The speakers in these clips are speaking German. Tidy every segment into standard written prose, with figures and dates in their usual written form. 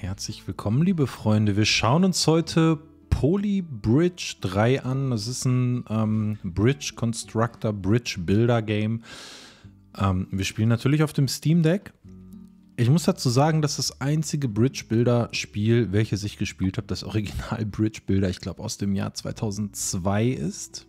Herzlich willkommen, liebe Freunde. Wir schauen uns heute Poly Bridge 3 an. Das ist ein Bridge Constructor, Bridge Builder Game. Wir spielen natürlich auf dem Steam Deck. Ich muss dazu sagen, dass das einzige Bridge Builder Spiel, welches ich gespielt habe, das Original Bridge Builder, ich glaube aus dem Jahr 2002 ist.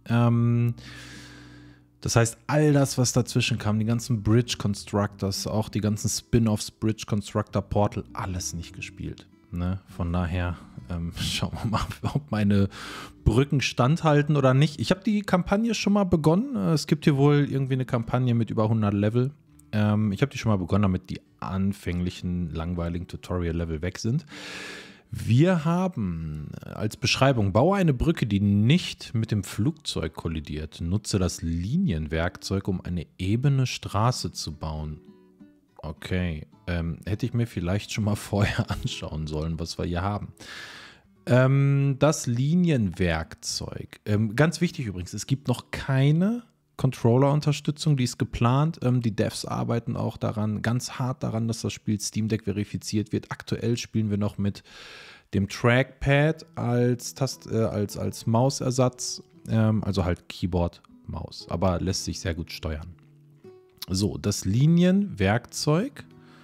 Das heißt, all das, was dazwischen kam, die ganzen Bridge Constructors, auch die ganzen Spin-offs, Bridge Constructor Portal, alles nicht gespielt. Ne? Von daher schauen wir mal, ob meine Brücken standhalten oder nicht. Ich habe die Kampagne schon mal begonnen. Es gibt hier wohl irgendwie eine Kampagne mit über 100 Level. Ich habe die schon mal begonnen, damit die anfänglichen langweiligen Tutorial-Level weg sind. Wir haben als Beschreibung: Baue eine Brücke, die nicht mit dem Flugzeug kollidiert. Nutze das Linienwerkzeug, um eine ebene Straße zu bauen. Okay, hätte ich mir vielleicht schon mal vorher anschauen sollen, was wir hier haben. Das Linienwerkzeug. Ganz wichtig übrigens, es gibt noch keine Controller-Unterstützung, die ist geplant. Die Devs arbeiten auch daran, ganz hart daran, dass das Spiel Steam Deck verifiziert wird. Aktuell spielen wir noch mit dem Trackpad als Mausersatz, also halt Keyboard, Maus, aber lässt sich sehr gut steuern. So, das Linienwerkzeug.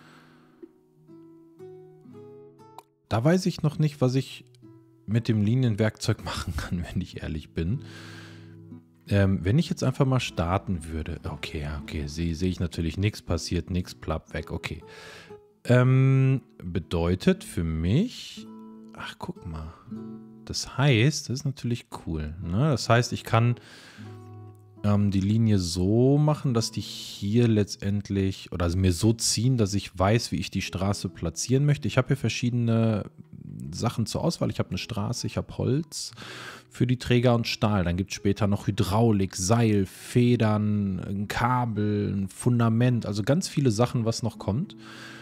Da weiß ich noch nicht, was ich mit dem Linienwerkzeug machen kann, wenn ich ehrlich bin. Wenn ich jetzt einfach mal starten würde. Okay, sehe ich natürlich nichts, passiert nichts, plappt weg, okay. Bedeutet für mich, ach guck mal, das heißt, das ist natürlich cool, ne? Das heißt, ich kann die Linie so machen, dass die hier letztendlich, oder also mir so ziehen, dass ich weiß, wie ich die Straße platzieren möchte. Ich habe hier verschiedene Sachen zur Auswahl. Ich habe eine Straße, ich habe Holz für die Träger und Stahl. Dann gibt es später noch Hydraulik, Seil, Federn, ein Kabel, ein Fundament. Also ganz viele Sachen, was noch kommt.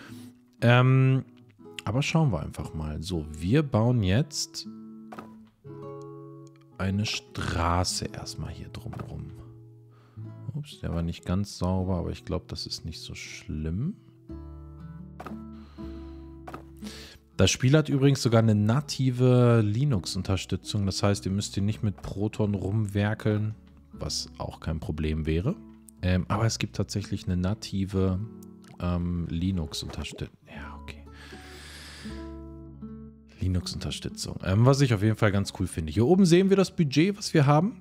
Aber schauen wir einfach mal. So, wir bauen jetzt eine Straße erstmal hier drumherum. Ups, der war nicht ganz sauber, aber ich glaube, das ist nicht so schlimm. Das Spiel hat übrigens sogar eine native Linux-Unterstützung. Das heißt, ihr müsst hier nicht mit Proton rumwerkeln, was auch kein Problem wäre. Aber es gibt tatsächlich eine native Linux-Unterstützung. Ja, okay. Linux-Unterstützung. Was ich auf jeden Fall ganz cool finde. Hier oben sehen wir das Budget, was wir haben.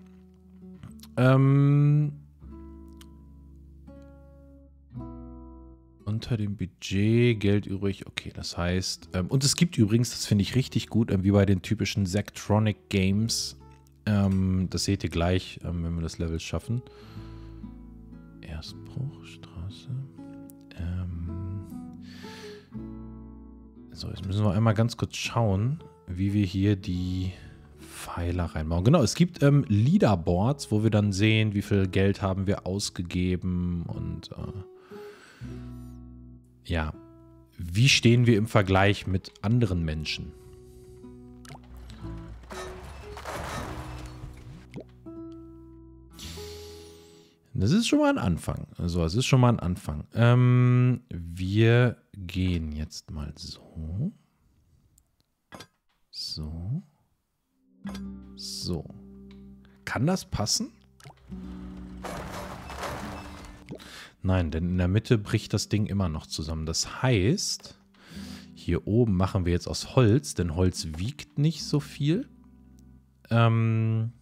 Unter dem Budget Geld übrig. Okay, das heißt, und es gibt übrigens, das finde ich richtig gut, wie bei den typischen Zachtronic Games. Das seht ihr gleich, wenn wir das Level schaffen. Erstbruch, Straße. So, jetzt müssen wir einmal ganz kurz schauen, wie wir hier die Pfeiler reinbauen. Genau, es gibt Leaderboards, wo wir dann sehen, wie viel Geld haben wir ausgegeben und ja, wie stehen wir im Vergleich mit anderen Menschen? Das ist schon mal ein Anfang. Also, es ist schon mal ein Anfang. Wir gehen jetzt mal so. So. So. Kann das passen? Nein, denn in der Mitte bricht das Ding immer noch zusammen. Das heißt, hier oben machen wir jetzt aus Holz, denn Holz wiegt nicht so viel. Gucken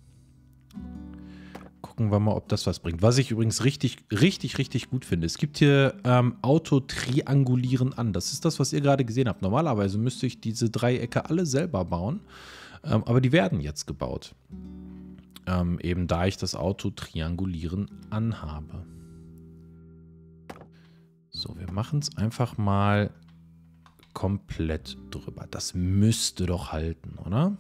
wir mal, ob das was bringt. Was ich übrigens richtig gut finde. Es gibt hier Auto-Triangulieren an. Das ist das, was ihr gerade gesehen habt. Normalerweise müsste ich diese Dreiecke alle selber bauen. Aber die werden jetzt gebaut. Eben da ich das Auto-Triangulieren anhabe. So, wir machen es einfach mal komplett drüber. Das müsste doch halten, oder?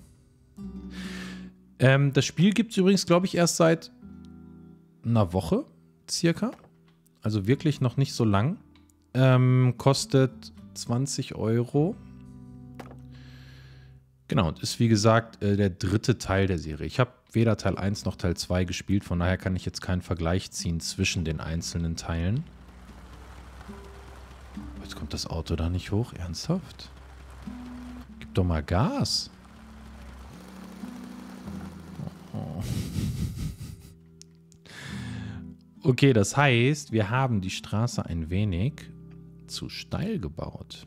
Das Spiel gibt es übrigens, glaube ich, erst seit einer Woche circa. Also wirklich noch nicht so lang. Kostet 20 €. Genau, und ist wie gesagt der dritte Teil der Serie. Ich habe weder Teil 1 noch Teil 2 gespielt, von daher kann ich jetzt keinen Vergleich ziehen zwischen den einzelnen Teilen. Jetzt kommt das Auto da nicht hoch, ernsthaft? Gib doch mal Gas. Oh. Okay, das heißt, wir haben die Straße ein wenig zu steil gebaut.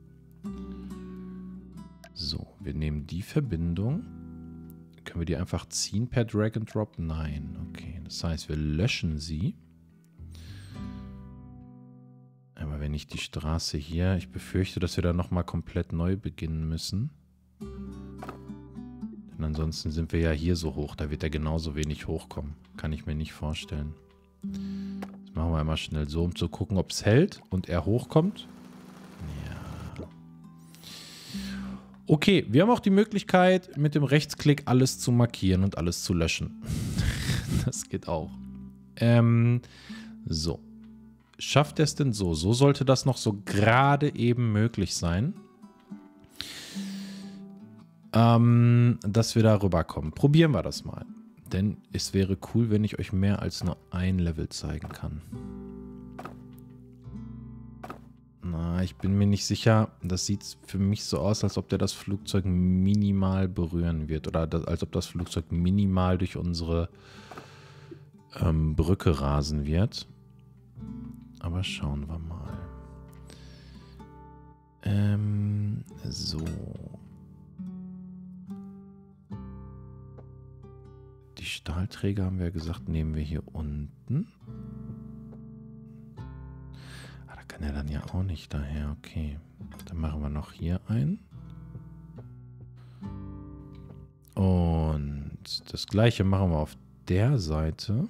So, wir nehmen die Verbindung. Können wir die einfach ziehen per Drag and Drop? Nein. Okay, das heißt, wir löschen sie. Aber wenn ich die Straße hier... Ich befürchte, dass wir da nochmal komplett neu beginnen müssen. Denn ansonsten sind wir ja hier so hoch. Da wird er genauso wenig hochkommen. Kann ich mir nicht vorstellen. Das machen wir einmal schnell so, um zu gucken, ob es hält und er hochkommt. Ja. Okay, wir haben auch die Möglichkeit, mit dem Rechtsklick alles zu markieren und alles zu löschen. Das geht auch. So. Schafft er es denn so? So sollte das noch so gerade eben möglich sein. Dass wir da rüberkommen. Probieren wir das mal. Denn es wäre cool, wenn ich euch mehr als nur ein Level zeigen kann. Na, ich bin mir nicht sicher. Das sieht für mich so aus, als ob der das Flugzeug minimal berühren wird. Oder als ob das Flugzeug minimal durch unsere Brücke rasen wird. Aber schauen wir mal. So. Die Stahlträger, haben wir gesagt, nehmen wir hier unten. Ah, da kann er dann ja auch nicht daher. Okay. Dann machen wir noch hier ein. Und das gleiche machen wir auf der Seite.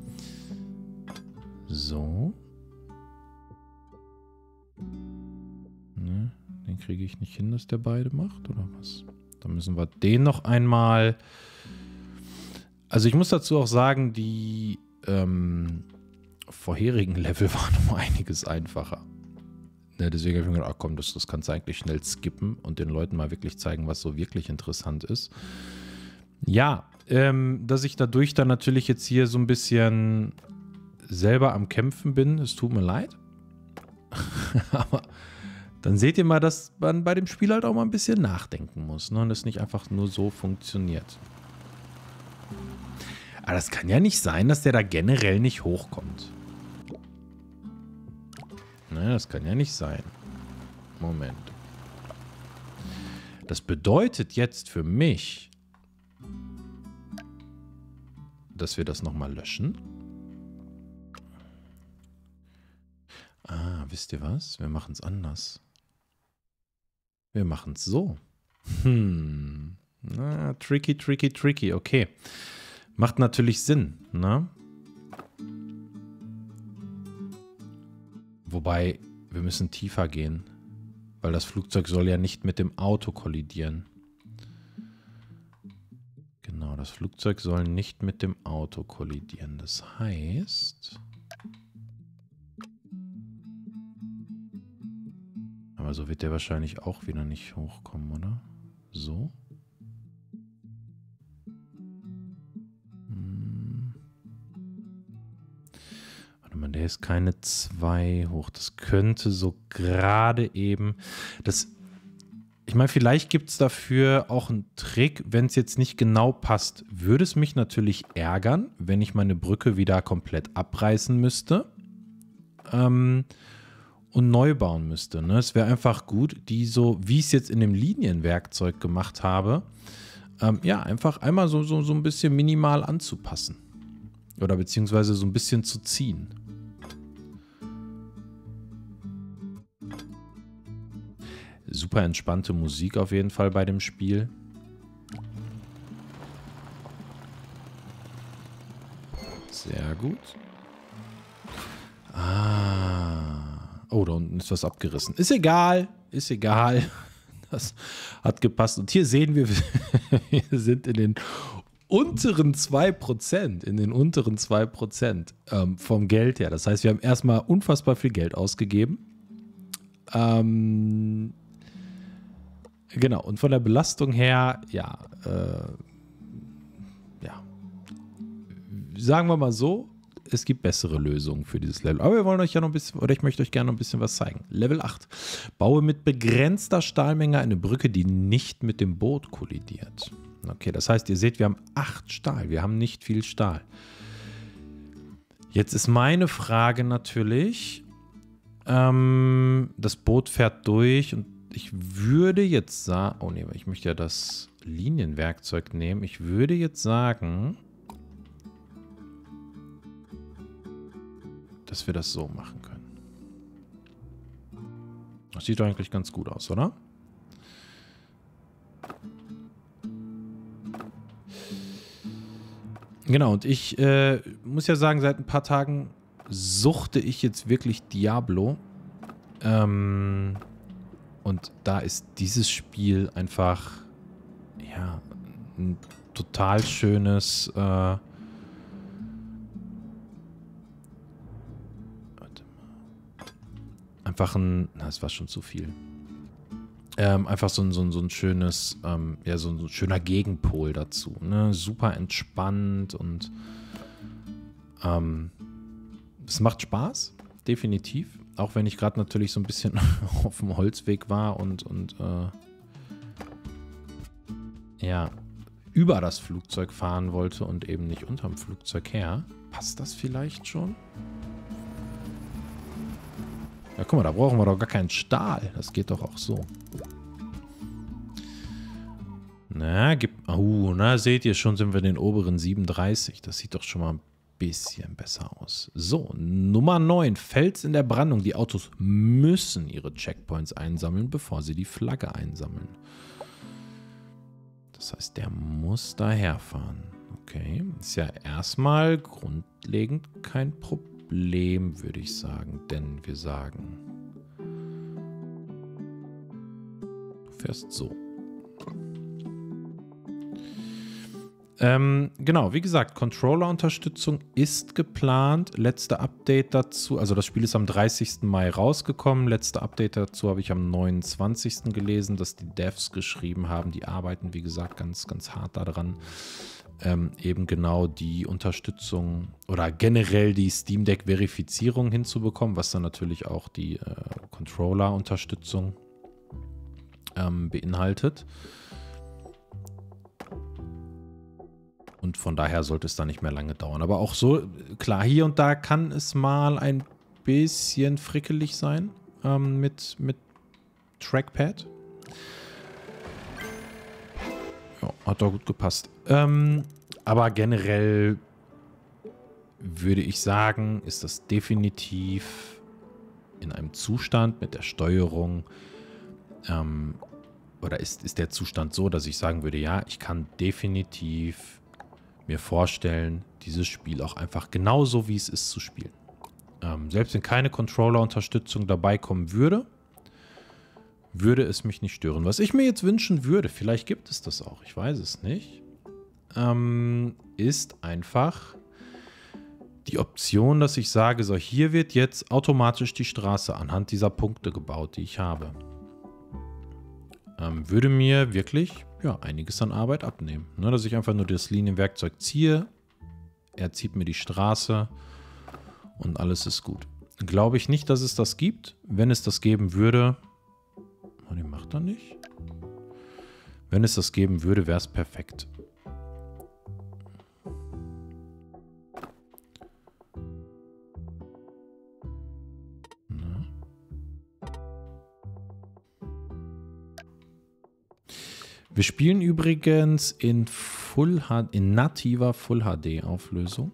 So. Ne, den kriege ich nicht hin, dass der beide macht, oder was? Dann müssen wir den noch einmal... Also ich muss dazu auch sagen, die vorherigen Level waren um einiges einfacher. Ne, deswegen habe ich mir gedacht, ach komm, das kannst du eigentlich schnell skippen und den Leuten mal wirklich zeigen, was so wirklich interessant ist. Ja, dass ich dadurch dann natürlich jetzt hier so ein bisschen selber am Kämpfen bin, es tut mir leid. Aber dann seht ihr mal, dass man bei dem Spiel halt auch mal ein bisschen nachdenken muss, ne? Und es nicht einfach nur so funktioniert. Aber das kann ja nicht sein, dass der da generell nicht hochkommt. Ne, das kann ja nicht sein. Moment. Das bedeutet jetzt für mich, dass wir das nochmal löschen. Ah, wisst ihr was? Wir machen es anders. Wir machen es so. Na, tricky, tricky, tricky. Okay. Macht natürlich Sinn, ne? Wobei, wir müssen tiefer gehen. Weil das Flugzeug soll ja nicht mit dem Auto kollidieren. Genau, das Flugzeug soll nicht mit dem Auto kollidieren. Das heißt... Aber so wird der wahrscheinlich auch wieder nicht hochkommen, oder? So. Warte mal, der ist keine 2 hoch. Das könnte so gerade eben... Ich meine, vielleicht gibt es dafür auch einen Trick, wenn es jetzt nicht genau passt. Würde es mich natürlich ärgern, wenn ich meine Brücke wieder komplett abreißen müsste. Und neu bauen müsste. Ne? Es wäre einfach gut, die so, wie ich es jetzt in dem Linienwerkzeug gemacht habe, ja, einfach einmal so ein bisschen minimal anzupassen. Oder beziehungsweise so ein bisschen zu ziehen. Super entspannte Musik auf jeden Fall bei dem Spiel. Sehr gut. Oh, da unten ist was abgerissen. Ist egal, ist egal. Das hat gepasst. Und hier sehen wir, wir sind in den unteren 2%. In den unteren 2% vom Geld her. Das heißt, wir haben erstmal unfassbar viel Geld ausgegeben. Genau, und von der Belastung her, ja, ja. Sagen wir mal so, es gibt bessere Lösungen für dieses Level. Aber wir wollen euch ja noch ein bisschen, oder ich möchte euch gerne noch ein bisschen was zeigen. Level 8. Baue mit begrenzter Stahlmenge eine Brücke, die nicht mit dem Boot kollidiert. Okay, das heißt, ihr seht, wir haben 8 Stahl. Wir haben nicht viel Stahl. Jetzt ist meine Frage natürlich, das Boot fährt durch und ich würde jetzt sagen, oh nee, ich möchte ja das Linienwerkzeug nehmen. Ich würde jetzt sagen, dass wir das so machen können. Das sieht doch eigentlich ganz gut aus, oder? Genau, und ich muss ja sagen, seit ein paar Tagen suchte ich jetzt wirklich Diablo. Und da ist dieses Spiel einfach, ja, ein total schönes, warte mal. Einfach ein, na, das war schon zu viel. Einfach so ein schönes, ja, so ein schöner Gegenpol dazu. Ne? Super entspannt und es macht Spaß, definitiv. Auch wenn ich gerade natürlich so ein bisschen auf dem Holzweg war und ja, über das Flugzeug fahren wollte und eben nicht unterm Flugzeug her. Passt das vielleicht schon? Ja, guck mal, da brauchen wir doch gar keinen Stahl. Das geht doch auch so. Na, na, seht ihr, schon sind wir in den oberen 37. Das sieht doch schon mal ein bisschen besser aus. So, Nummer 9. Fels in der Brandung. Die Autos müssen ihre Checkpoints einsammeln, bevor sie die Flagge einsammeln. Das heißt, der muss daherfahren. Okay, ist ja erstmal grundlegend kein Problem, würde ich sagen. Denn wir sagen, du fährst so. Genau, wie gesagt, Controller-Unterstützung ist geplant. Letzte Update dazu, also das Spiel ist am 30. Mai rausgekommen. Letzte Update dazu habe ich am 29. gelesen, dass die Devs geschrieben haben. Die arbeiten, wie gesagt, ganz, ganz hart daran, eben genau die Unterstützung oder generell die Steam Deck-Verifizierung hinzubekommen, was dann natürlich auch die Controller-Unterstützung beinhaltet. Und von daher sollte es da nicht mehr lange dauern. Aber auch so, klar, hier und da kann es mal ein bisschen frickelig sein mit Trackpad. Ja, hat doch gut gepasst. Aber generell würde ich sagen, ist das definitiv in einem Zustand mit der Steuerung oder ist der Zustand so, dass ich sagen würde, ja, ich kann definitiv mir vorstellen, dieses Spiel auch einfach genauso, wie es ist, zu spielen. Selbst wenn keine Controller-Unterstützung dabei kommen würde, würde es mich nicht stören. Was ich mir jetzt wünschen würde, vielleicht gibt es das auch, ich weiß es nicht, ist einfach die Option, dass ich sage, so, hier wird jetzt automatisch die Straße anhand dieser Punkte gebaut, die ich habe. Würde mir wirklich, ja, einiges an Arbeit abnehmen. Ne, dass ich einfach nur das Linienwerkzeug ziehe, er zieht mir die Straße und alles ist gut. Glaube ich nicht, dass es das gibt. Wenn es das geben würde, oh, die macht er nicht. Wenn es das geben würde, wäre es perfekt. Wir spielen übrigens in nativer Full HD Auflösung.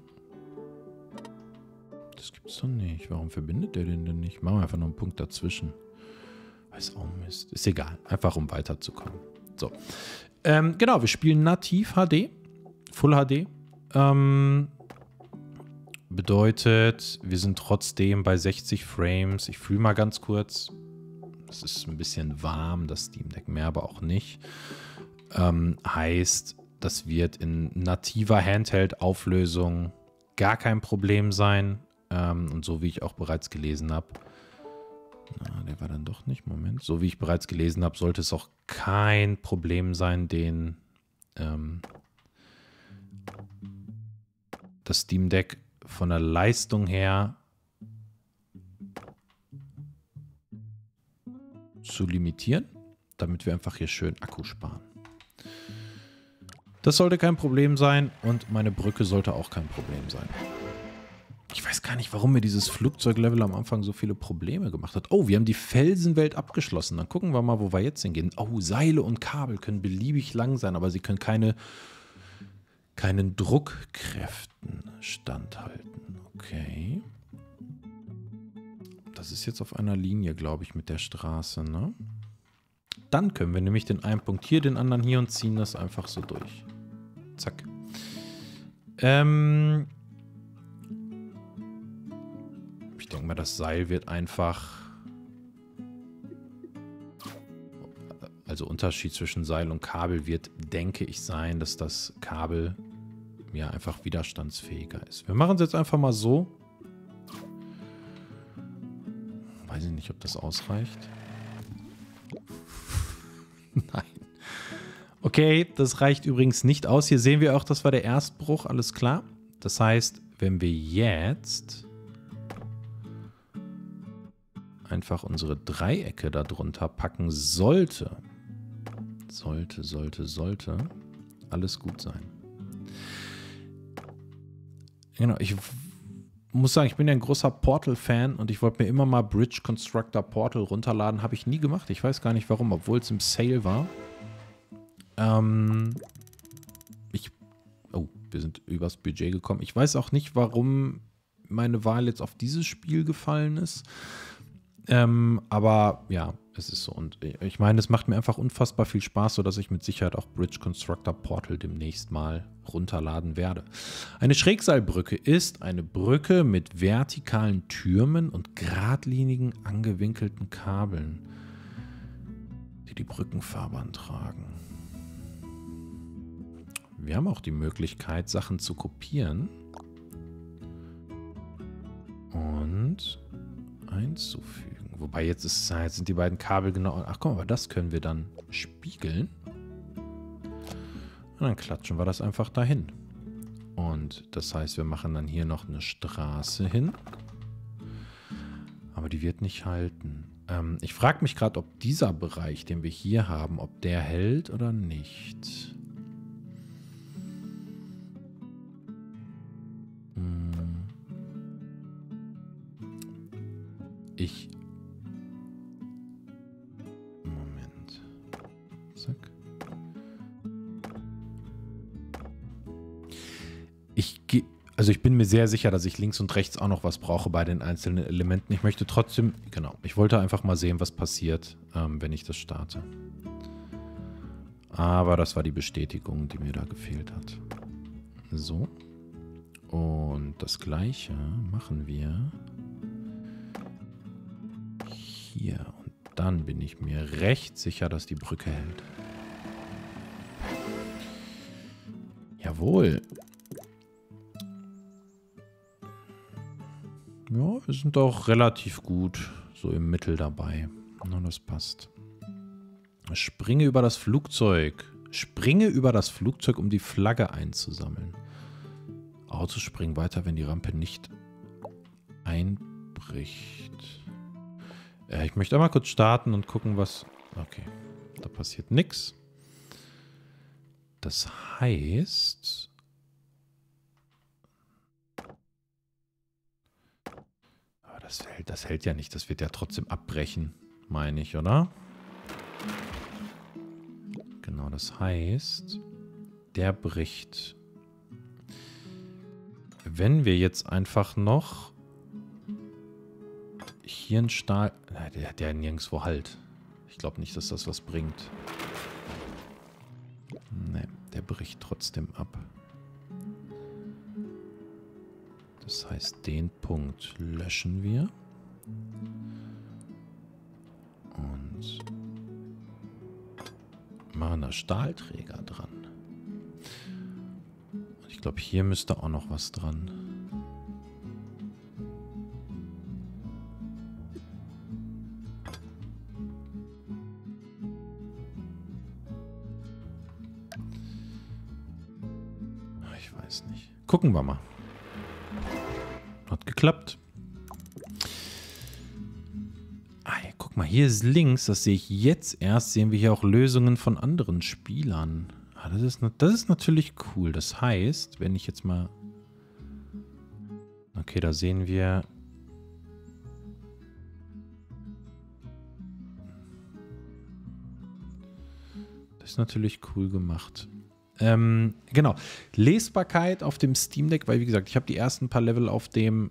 Das gibt's doch nicht. Warum verbindet der den denn nicht? Machen wir einfach noch einen Punkt dazwischen. Weiß auch Mist. Ist egal. Einfach um weiterzukommen. So. Genau, wir spielen nativ HD. Full HD. Bedeutet, wir sind trotzdem bei 60 Frames. Ich fühle mal ganz kurz. Es ist ein bisschen warm, das Steam Deck, mehr aber auch nicht. Heißt, das wird in nativer Handheld-Auflösung gar kein Problem sein. Und so wie ich auch bereits gelesen habe, der war dann doch nicht, Moment. So wie ich bereits gelesen habe, sollte es auch kein Problem sein, das Steam Deck von der Leistung her zu limitieren, damit wir einfach hier schön Akku sparen. Das sollte kein Problem sein und meine Brücke sollte auch kein Problem sein. Ich weiß gar nicht, warum mir dieses Flugzeuglevel am Anfang so viele Probleme gemacht hat. Oh, wir haben die Felsenwelt abgeschlossen. Dann gucken wir mal, wo wir jetzt hingehen. Oh, Seile und Kabel können beliebig lang sein, aber sie können keinen Druckkräften standhalten. Okay. Das ist jetzt auf einer Linie, glaube ich, mit der Straße, ne? Dann können wir nämlich den einen Punkt hier, den anderen hier und ziehen das einfach so durch. Zack. Ich denke mal, das Seil wird einfach... Also Unterschied zwischen Seil und Kabel wird, denke ich, sein, dass das Kabel ja einfach widerstandsfähiger ist. Wir machen es jetzt einfach mal so. Weiß ich nicht, ob das ausreicht. Nein. Okay, das reicht übrigens nicht aus. Hier sehen wir auch, das war der Erstbruch, alles klar. Das heißt, wenn wir jetzt einfach unsere Dreiecke darunter packen, sollte alles gut sein. Genau, ich muss sagen, ich bin ja ein großer Portal-Fan und ich wollte mir immer mal Bridge Constructor Portal runterladen. Habe ich nie gemacht. Ich weiß gar nicht warum, obwohl es im Sale war. Oh, wir sind übers Budget gekommen. Ich weiß auch nicht, warum meine Wahl jetzt auf dieses Spiel gefallen ist. Aber ja, es ist so. Und ich meine, es macht mir einfach unfassbar viel Spaß, sodass ich mit Sicherheit auch Bridge Constructor Portal demnächst mal runterladen werde. Eine Schrägseilbrücke ist eine Brücke mit vertikalen Türmen und geradlinigen, angewinkelten Kabeln, die die Brückenfahrbahn tragen. Wir haben auch die Möglichkeit, Sachen zu kopieren und einzufügen. Wobei jetzt sind die beiden Kabel genau... Ach komm, aber das können wir dann spiegeln. Und dann klatschen wir das einfach dahin. Und das heißt, wir machen dann hier noch eine Straße hin. Aber die wird nicht halten. Ich frage mich gerade, ob dieser Bereich, den wir hier haben, ob der hält oder nicht. Moment. Zack. Ich bin mir sehr sicher, dass ich links und rechts auch noch was brauche bei den einzelnen Elementen. Ich möchte trotzdem, genau, ich wollte einfach mal sehen, was passiert, wenn ich das starte. Aber das war die Bestätigung, die mir da gefehlt hat. So. Und das Gleiche machen wir hier. Und dann bin ich mir recht sicher, dass die Brücke hält. Jawohl. Ja, wir sind auch relativ gut so im Mittel dabei. Na, das passt. Springe über das Flugzeug. Springe über das Flugzeug, um die Flagge einzusammeln. Autos springen weiter, wenn die Rampe nicht einbricht. Ich möchte einmal kurz starten und gucken, was... Okay, da passiert nichts. Das heißt... Aber das hält ja nicht. Das wird ja trotzdem abbrechen, meine ich, oder? Genau, das heißt, der bricht. Wenn wir jetzt einfach noch hier einen Stahl... Der hat ja nirgendwo Halt. Ich glaube nicht, dass das was bringt. Ne, der bricht trotzdem ab. Das heißt, den Punkt löschen wir. Und machen da Stahlträger dran. Und ich glaube, hier müsste auch noch was dran. Ich weiß nicht. Gucken wir mal. geklappt. Ah, ja, guck mal, hier ist links, das sehe ich jetzt erst, sehen wir hier auch Lösungen von anderen Spielern. Ah, das ist natürlich cool. Das heißt, wenn ich jetzt mal... Okay, da sehen wir... Das ist natürlich cool gemacht. Genau. Lesbarkeit auf dem Steam Deck, weil wie gesagt, ich habe die ersten paar Level auf dem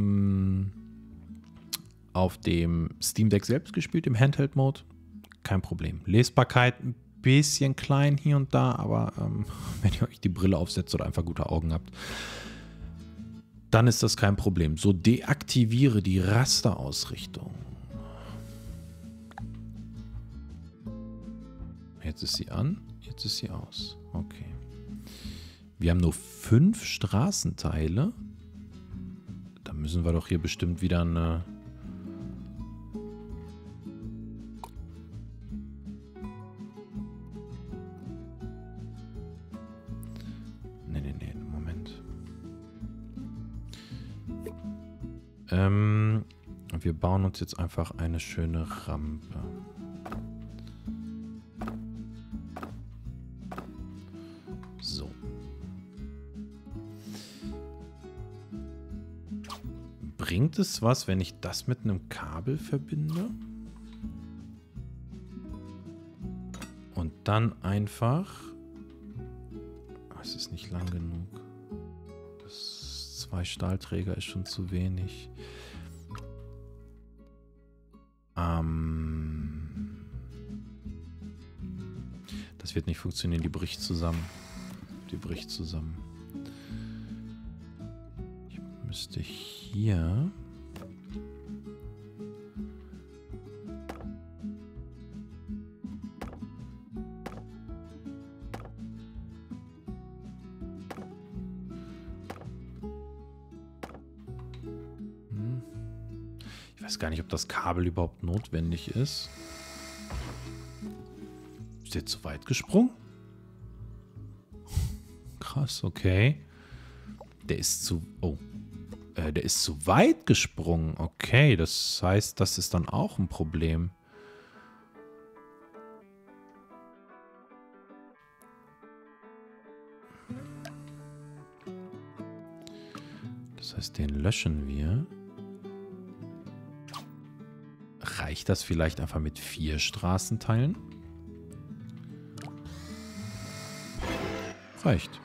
Steam Deck selbst gespielt, im Handheld-Mode. Kein Problem. Lesbarkeit ein bisschen klein hier und da, aber wenn ihr euch die Brille aufsetzt oder einfach gute Augen habt, dann ist das kein Problem. So, deaktiviere die Rasterausrichtung. Jetzt ist sie an, jetzt ist sie aus. Okay. Wir haben nur 5 Straßenteile. Da müssen wir doch hier bestimmt wieder eine... Nee, Moment. Wir bauen uns jetzt einfach eine schöne Rampe. So. Bringt es was, wenn ich das mit einem Kabel verbinde? Und dann einfach... Es ist nicht lang genug. 2 Stahlträger ist schon zu wenig. Das wird nicht funktionieren, die bricht zusammen. Die bricht zusammen. Ich müsste hier... Ich weiß gar nicht, ob das Kabel überhaupt notwendig ist. Ist der zu weit gesprungen? Krass, okay. Der ist zu... Oh. Der ist zu weit gesprungen. Okay, das heißt, das ist dann auch ein Problem. Das heißt, den löschen wir. Reicht das vielleicht einfach mit 4 Straßenteilen? Reicht.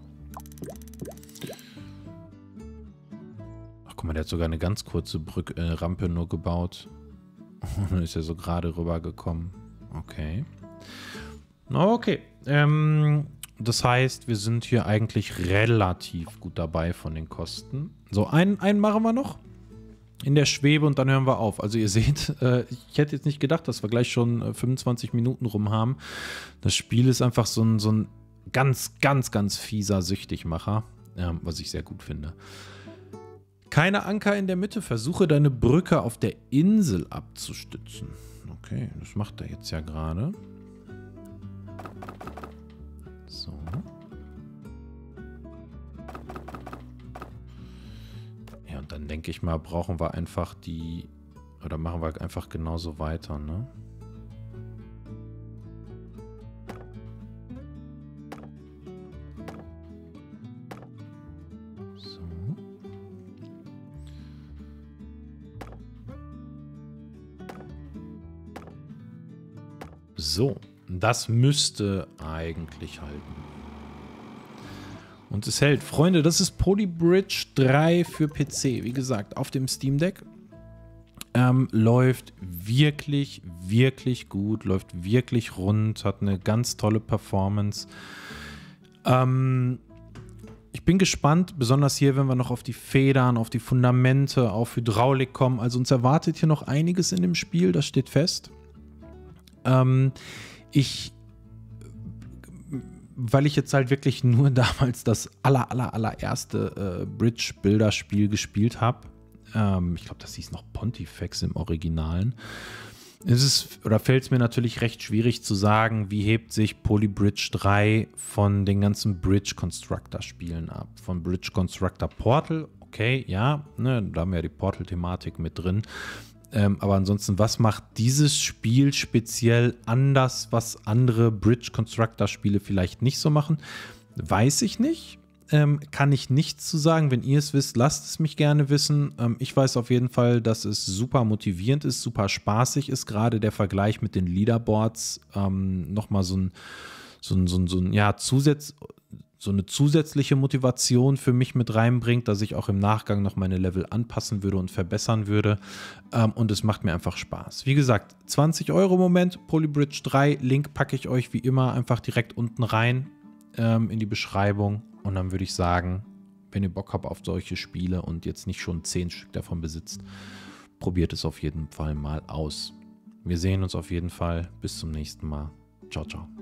Ach, guck mal, der hat sogar eine ganz kurze Rampe nur gebaut. Und dann ist er so gerade rübergekommen. Okay. Okay. Das heißt, wir sind hier eigentlich relativ gut dabei von den Kosten. So, einen machen wir noch. In der Schwebe und dann hören wir auf. Also ihr seht, ich hätte jetzt nicht gedacht, dass wir gleich schon 25 Minuten rum haben. Das Spiel ist einfach so ein ganz, ganz, ganz fieser Süchtigmacher, was ich sehr gut finde. Keine Anker in der Mitte. Versuche deine Brücke auf der Insel abzustützen. Okay, das macht er jetzt ja gerade. So. Ja, und dann denke ich mal, brauchen wir einfach die... Oder machen wir einfach genauso weiter, ne? So. So, das müsste eigentlich halten. Und es hält. Freunde, das ist Polybridge 3 für PC. Wie gesagt, auf dem Steam Deck. Läuft wirklich, wirklich gut. Läuft wirklich rund. Hat eine ganz tolle Performance. Ich bin gespannt, besonders hier, wenn wir noch auf die Federn, auf die Fundamente, auf Hydraulik kommen. Also uns erwartet hier noch einiges in dem Spiel. Das steht fest. Weil ich jetzt halt wirklich nur damals das allererste Bridge-Builder-Spiel gespielt habe. Ich glaube, das hieß noch Pontifex im Originalen. Fällt es mir natürlich recht schwierig zu sagen, wie hebt sich Polybridge 3 von den ganzen Bridge Constructor Spielen ab. Von Bridge Constructor Portal, okay, ja, ne, da haben wir ja die Portal-Thematik mit drin. Aber ansonsten, was macht dieses Spiel speziell anders, was andere Bridge Constructor Spiele vielleicht nicht so machen? Weiß ich nicht. Kann ich nichts zu sagen. Wenn ihr es wisst, lasst es mich gerne wissen. Ich weiß auf jeden Fall, dass es super motivierend ist, super spaßig ist. Gerade der Vergleich mit den Leaderboards nochmal so eine zusätzliche Motivation für mich mit reinbringt, dass ich auch im Nachgang noch meine Level anpassen würde und verbessern würde. Und es macht mir einfach Spaß. Wie gesagt, 20 € im Moment, Polybridge 3. Link packe ich euch wie immer einfach direkt unten rein in die Beschreibung. Und dann würde ich sagen, wenn ihr Bock habt auf solche Spiele und jetzt nicht schon 10 Stück davon besitzt, probiert es auf jeden Fall mal aus. Wir sehen uns auf jeden Fall. Bis zum nächsten Mal. Ciao, ciao.